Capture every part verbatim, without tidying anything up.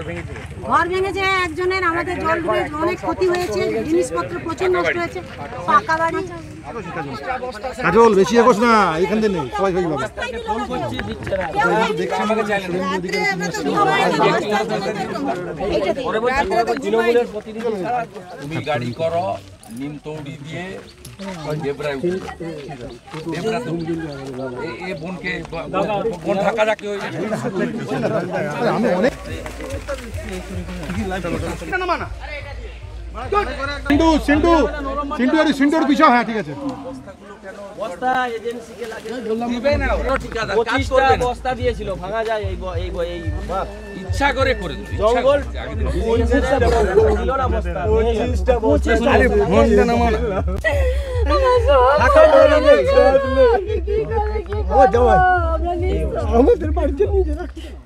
ঘর ভেঙেছে একজনের, আমাদের জল ডুবে অনেক ক্ষতি হয়েছে, জিনিসপত্র প্রচুর নষ্ট হয়েছে, পাকা বাড়ি। কাজল বেশি এগোস না, এখান থেকে নেই সবাই সবাই পাবে। তুমি গাড়ি করো নিমতৌড়ি দিয়ে বোনকে বোন ঢাকা যাকে আমি অনেক সিন্টু সিন্টু সিন্টু আর সিন্টুর পিছাও। হ্যাঁ ঠিক আছে, বস্তা এজেন্সিকে লাগে দিবে না, ঠিকাদার কাজ করবে না। বস্তা দিয়েছিল ভাঙা যায় এই এই এই ইচ্ছা করে করে দিল জঙ্গল পঁচিশটা দিল না বস্তা পঁচিশটা বস্তা। আরে ফোন দেন আমার ঢাকা ধরে নেই ও যাও আমাদের বাড়িতে নিয়ে যা।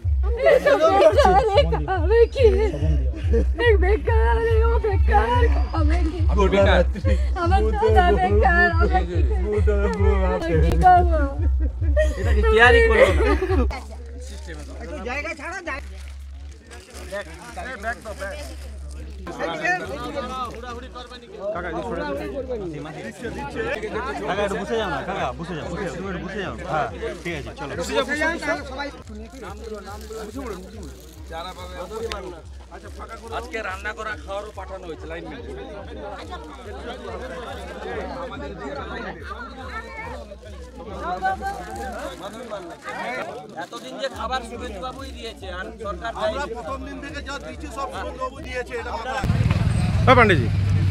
আমি কি এক বেকার ও বেকার আমি কি আমার দাদা বেকার আমি কি করব? এটা কি তৈরি করলো না একটু জায়গা ছাড়া যায় ব্যাগ দাও ব্যাগ। কাকা এই ছোড়া দিচ্ছে দিচ্ছে কাকা একটু বসে যাও না, কাকা বসে যাও, তুমি একটু বসে যাও। হ্যাঁ ঠিক আছে চলো বসে যাও, সবাই নামগুলো নামগুলো বসে পড়ুন যারা পাবে আচ্ছা ফাঁকা করে আজকে রান্না করা খাওয়ারও পাঠানো হয়েছে লাইন মিল এতদিন যে খাবার শুভেন্দু বাবুই দিয়েছে আর সরকার আমরা প্রথম দিন থেকে যা দিচ্ছি সব শুভেন্দু বাবু দিয়েছে। এটা কথা হ্যাঁ পান্ডেজি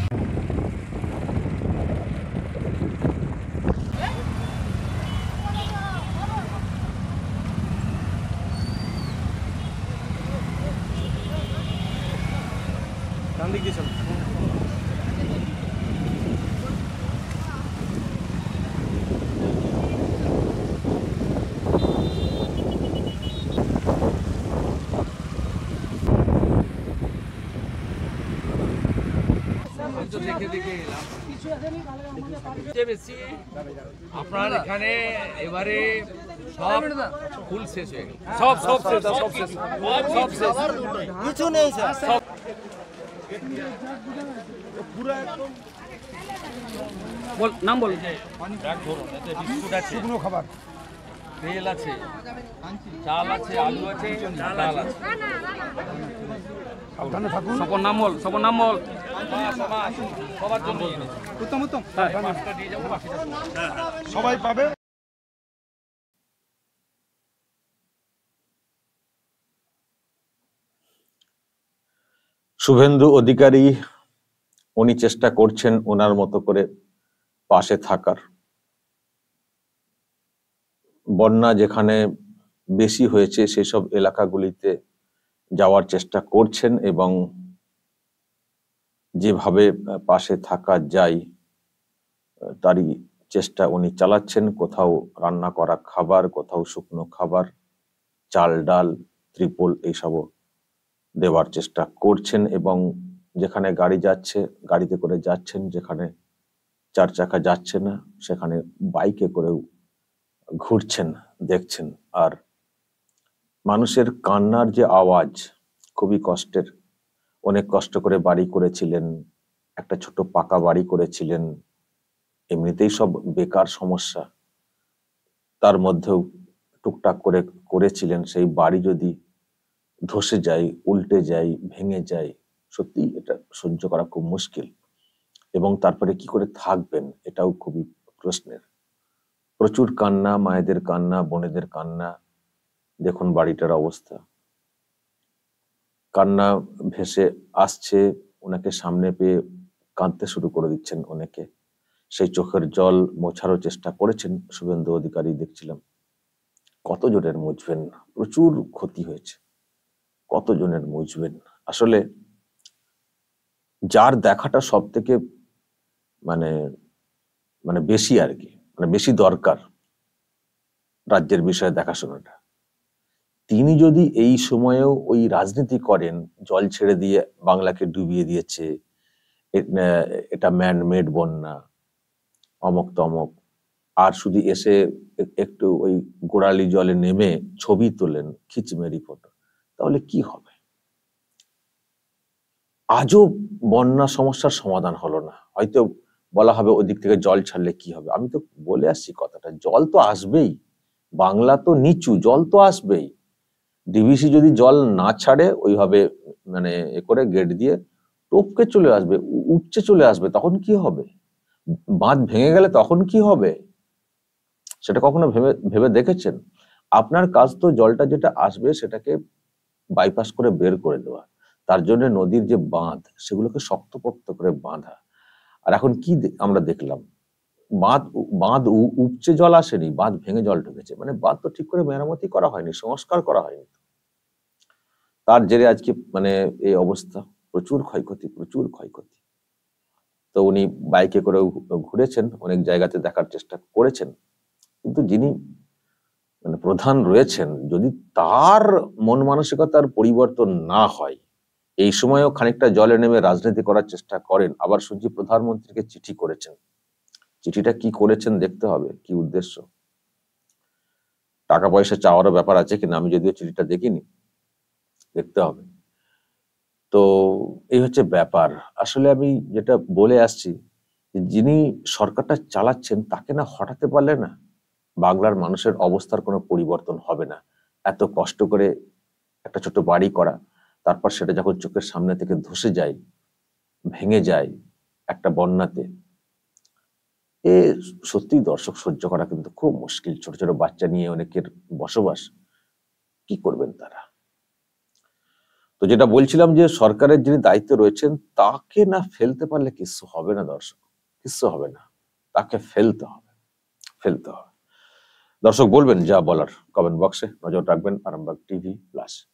দিক দিয়ে চল। দেখে দেখে এলাম বেশি আপনার এখানে এবারে সব ফুল শেষ হয়ে গেল, সব সব শেষ সব শেষ সব শেষ কিছু নেই স্যার। বল নাম বল। বিস্কুট আছে, শুকনো খাবার, তেল আছে, চাল আছে, আলু আছে, ডাল আছে। সাবধানে থাকুন। সবার নাম বল, সবার নাম বল। সবার জন্য উত্তম উত্তম পাঁচটা দিয়ে যাবো, বাকিটা সবাই পাবে। শুভেন্দু অধিকারী উনি চেষ্টা করছেন ওনার মতো করে পাশে থাকার। বন্যা যেখানে বেশি হয়েছে সেসব এলাকাগুলিতে যাওয়ার চেষ্টা করছেন এবং যেভাবে পাশে থাকা যায় তারই চেষ্টা উনি চালাচ্ছেন। কোথাও রান্না করা খাবার, কোথাও শুকনো খাবার, চাল ডাল, ত্রিপল এইসবও দেওয়ার চেষ্টা করছেন এবং যেখানে গাড়ি যাচ্ছে গাড়িতে করে যাচ্ছেন, যেখানে চার চাকা যাচ্ছে না সেখানে বাইকে করেও ঘুরছেন, দেখছেন। আর মানুষের কান্নার যে আওয়াজ খুবই কষ্টের। অনেক কষ্ট করে বাড়ি করেছিলেন, একটা ছোট পাকা বাড়ি করেছিলেন, এমনিতেই সব বেকার সমস্যা, তার মধ্যেও টুকটাক করে করেছিলেন। সেই বাড়ি যদি ধসে যায়, উল্টে যায়, ভেঙে যায়, সত্যি এটা সহ্য করা খুব মুশকিল। এবং তারপরে কি করে থাকবেন এটাও খুবই প্রশ্নের। প্রচুর কান্না, মায়েদের কান্না, বোনেদের কান্না। দেখুন বাড়িটার অবস্থা, কান্না ভেসে আসছে, ওনাকে সামনে পেয়ে কাঁদতে শুরু করে দিচ্ছেন অনেকে। সেই চোখের জল মোছারও চেষ্টা করেছেন শুভেন্দু অধিকারী, দেখছিলাম। কতজনের মুছবেন, প্রচুর ক্ষতি হয়েছে, কতজনের মুছবেন। আসলে যার দেখাটা সব থেকে মানে মানে বেশি আর কি, মানে বেশি দরকার রাজ্যের বিষয়ে দেখাশোনাটা, তিনি যদি এই সময়েও ওই রাজনীতি করেন, জল ছেড়ে দিয়ে বাংলাকে ডুবিয়ে দিয়েছে, এটা ম্যান মেড বন্যা, অমক তমক, আর শুধু এসে একটু ওই গোড়ালি জলে নেমে ছবি তোলেন, খিচমেরি ফটো, তাহলে কি হবে? আজও বন্যা সমস্যার সমাধান হলো না। হয়তো বলা হবে ওই দিক থেকে জল ছাড়লে কি হবে, আমি তো বলে আসছি কথাটা, জল তো আসবেই, বাংলা তো নিচু, জল তো আসবেই। ডিভিসি যদি জল না ছাড়ে ওইভাবে মানে এ করে গেট দিয়ে টপকে চলে আসবে, উ- উপচে চলে আসবে, তখন কি হবে? বাঁধ ভেঙে গেলে তখন কি হবে? সেটা কখনো ভেবে ভেবে দেখেছেন? আপনার কাজ তো জলটা যেটা আসবে সেটাকে বাইপাস করে বের করে দেওয়া, তার জন্য নদীর যে বাঁধ সেগুলোকে শক্তপোক্ত করে বাঁধা। আর এখন কি দে- আমরা দেখলাম, বাঁধ বাঁধ উ- উপচে জল আসেনি, বাঁধ ভেঙে জল ঢুকেছে, মানে বাঁধ তো ঠিক করে মেরামতি করা হয়নি, সংস্কার করা হয়নি। তার জেরে আজকে মানে এই অবস্থা, প্রচুর ক্ষয়ক্ষতি, প্রচুর ক্ষয়ক্ষতি। তো উনি বাইকে করে ঘুরেছেন, অনেক জায়গাতে দেখার চেষ্টা করেছেন, কিন্তু যিনি মানে প্রধান রয়েছেন, যদি তার মন মানসিকতার পরিবর্তন না হয়, এই সময়ও খানিকটা জলে নেমে রাজনীতি করার চেষ্টা করেন। আবার শুনছি প্রধানমন্ত্রীকে চিঠি করেছেন, চিঠিটা কি করেছেন দেখতে হবে, কি উদ্দেশ্য, টাকা পয়সা চাওয়ারও ব্যাপার আছে কিনা, আমি যদিও চিঠিটা দেখিনি, দেখতে হবে। তো এই হচ্ছে ব্যাপার। আসলে আমি যেটা বলে আসছি, যে যিনি সরকারটা চালাচ্ছেন তাকে না হটাতে পারলে না বাংলার মানুষের অবস্থার কোনো পরিবর্তন হবে না। এত কষ্ট করে একটা ছোট বাড়ি করা, তারপর সেটা যখন চোখের সামনে থেকে ধসে যায়, ভেঙে যায় একটা বন্যাতে, এ সত্যি দর্শক সহ্য করা কিন্তু খুব মুশকিল। ছোট ছোট বাচ্চা নিয়ে অনেকের বসবাস, কি করবেন তারা? তো যেটা বলছিলাম যে সরকারের যিনি দায়িত্বে রয়েছেন তাকে না ফেলতে পারলে কিছু হবে না দর্শক, কিছু হবে না, তাকে ফেলতে হবে, ফেলতে হবে। দর্শক বলবেন যা বলার কমেন্ট বক্সে, নজর রাখবেন আরামবাগ টিভি প্লাস।